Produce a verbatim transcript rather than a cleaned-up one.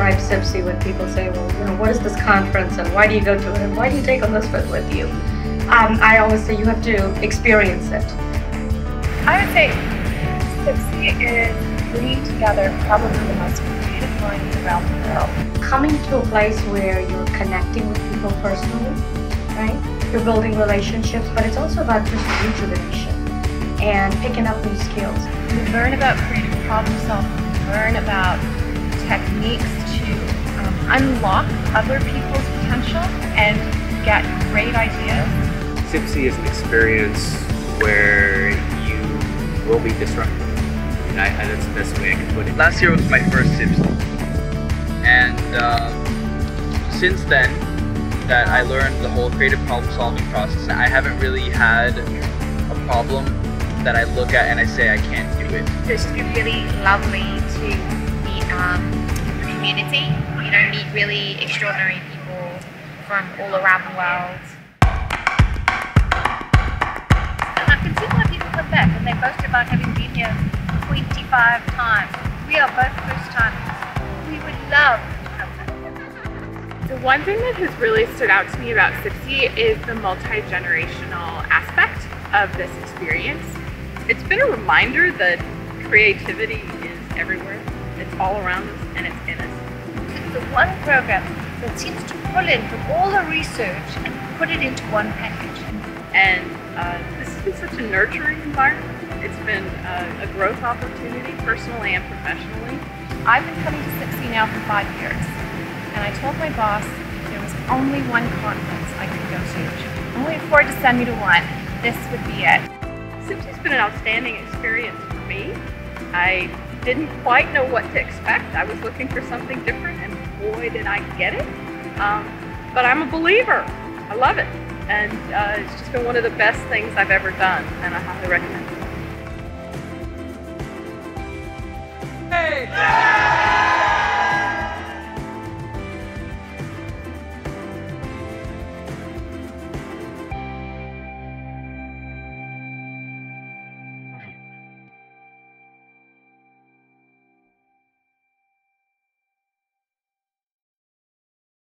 describe C P S I when people say, well, you know, what is this conference and why do you go to it and why do you take on this fit with you? Um, I always say you have to experience it. I would say C P S I is bringing together probably the most creative minds around the world. Coming to a place where you're connecting with people personally, right? You're building relationships, but it's also about just rejuvenation and picking up new skills. You learn about creative problem solving, you learn about techniques to um, unlock other people's potential and get great ideas. C P S I is an experience where you will be disrupted. And I, I, that's the best way I can put it. Last year was my first C P S I. And uh, since then, that I learned the whole creative problem solving process, I haven't really had a problem that I look at and I say I can't do it. It's just been really lovely to meet um, the community, you know, meet really extraordinary people from all around the world. And I can see why people come back and they boast about having been here twenty-five times. We are both first timers. We would love to come back. The one thing that has really stood out to me about C P S I is the multi-generational aspect of this experience. It's been a reminder that creativity is everywhere. It's all around us and it's in us. It's the one program that seems to pull in from all the research and put it into one package. And uh, this has been such a nurturing environment. It's been uh, a growth opportunity personally and professionally. I've been coming to C P S I now for five years. And I told my boss there was only one conference I could go to. She could only afford to send me to one. This would be it. C P S I has been an outstanding experience for me. I didn't quite know what to expect. I was looking for something different, and boy, did I get it. Um, but I'm a believer. I love it. And uh, it's just been one of the best things I've ever done, and I highly recommend it. Hey!